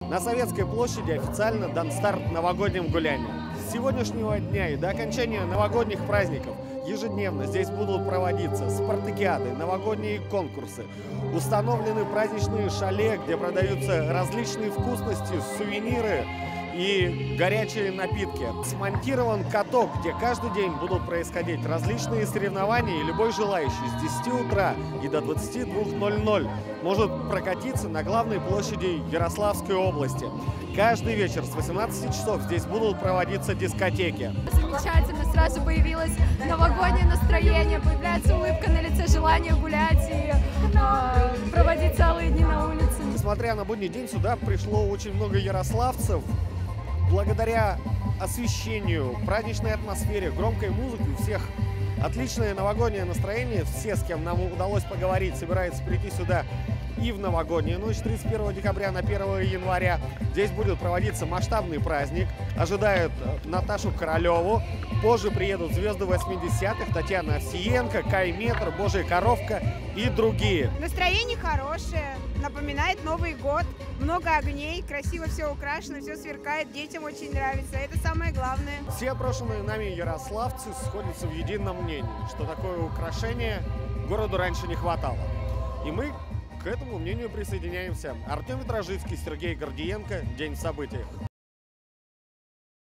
На Советской площади официально дан старт новогодним гуляниям. С сегодняшнего дня и до окончания новогодних праздников ежедневно здесь будут проводиться спартакиады, новогодние конкурсы. Установлены праздничные шале, где продаются различные вкусности, сувениры и горячие напитки. Смонтирован каток, где каждый день будут происходить различные соревнования, и любой желающий с 10 утра и до 22:00 может прокатиться на главной площади Ярославской области. Каждый вечер с 18 часов здесь будут проводиться дискотеки. Замечательно, сразу появилось новогоднее настроение, появляется улыбка на лице, желание гулять и проводить целые дни на улице. Несмотря на будний день, сюда пришло очень много ярославцев. Благодаря освещению, праздничной атмосфере, громкой музыке у всех отличное новогоднее настроение. Все, с кем нам удалось поговорить, собираются прийти сюда и в новогоднюю ночь 31 декабря на 1 января. Здесь будет проводиться масштабный праздник. Ожидают Наташу Королеву. Позже приедут звезды 80-х, Татьяна Овсиенко, Кай Метр, Божья коровка и другие. Настроение хорошее, напоминает Новый год. Много огней, красиво все украшено, все сверкает, детям очень нравится. Это самое главное. Все опрошенные нами ярославцы сходятся в едином мнении, что такое украшение городу раньше не хватало. И мы к этому мнению присоединяемся. Артем Ветрожицкий, Сергей Гордиенко. День в событиях.